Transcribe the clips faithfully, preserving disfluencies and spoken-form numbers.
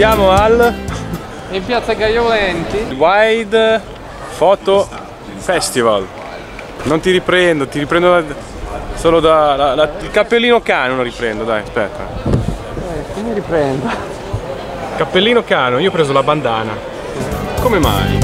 Siamo al in piazza Gaiolenti Wide Photo Festival. Non ti riprendo, ti riprendo da, solo da la, la, il cappellino Canon lo riprendo, dai, aspetta. Eh, che mi riprendo? Cappellino Canon, io ho preso la bandana. Come mai?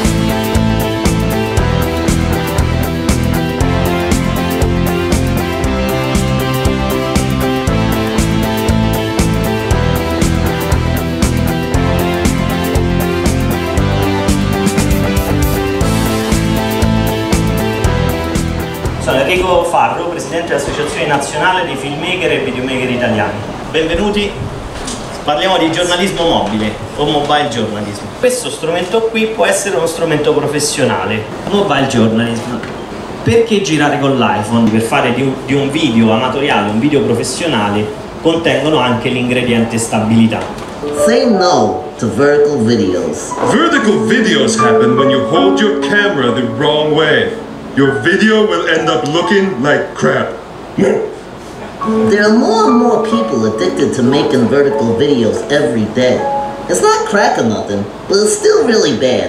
Sono Enrico Farro, presidente dell'Associazione Nazionale dei Filmmaker e Videomaker Italiani. Benvenuti, parliamo di giornalismo mobile o mobile journalism. Questo strumento qui può essere uno strumento professionale. Mobile journalism. Perché girare con l'iPhone? Per fare di un, di un video amatoriale, un video professionale, contengono anche l'ingrediente stabilità. Say no to vertical videos. Vertical videos happen when you hold your camera the wrong way. Your video will end up looking like crap. There are more and more people addicted to making vertical videos every day. It's not crack or nothing, but it's still really bad.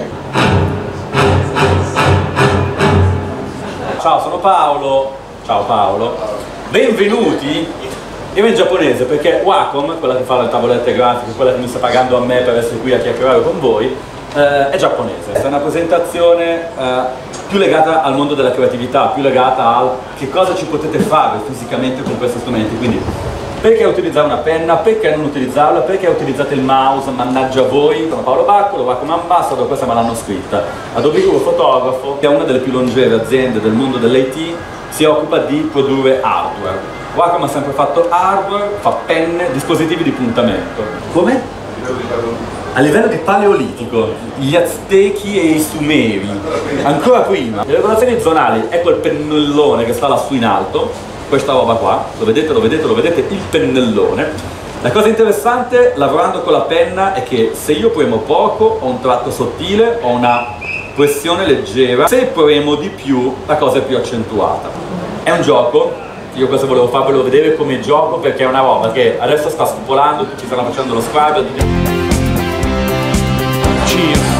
Ciao, sono Paolo. Ciao Paolo. Benvenuti. Io in giapponese perché Wacom, quella che fa le tavolette grafiche, quella che mi sta pagando a me per essere qui a chiacchierare con voi, eh, è giapponese. È una presentazione eh, più legata al mondo della creatività, più legata al che cosa ci potete fare fisicamente con questi strumenti. Quindi perché utilizzare una penna, perché non utilizzarla, perché utilizzate il mouse, mannaggia voi. Sono Paolo Bacco, lo Wacom Ambassador, questa me l'hanno scritta. Adobe Guru Fotografo, che è una delle più longeve aziende del mondo dell'I T, si occupa di produrre hardware. Wacom ha sempre fatto hardware, fa penne, dispositivi di puntamento. Come? A livello di paleolitico, gli Aztechi e i Sumeri, ancora prima. Le regolazioni zonali, ecco il pennellone che sta lassù in alto, questa roba qua, lo vedete, lo vedete, lo vedete, il pennellone. La cosa interessante lavorando con la penna è che se io premo poco ho un tratto sottile, ho una pressione leggera, se premo di più la cosa è più accentuata. È un gioco, io questo volevo farvelo vedere come gioco perché è una roba che adesso sta spopolando, tutti stanno facendo lo scribe. Cheers.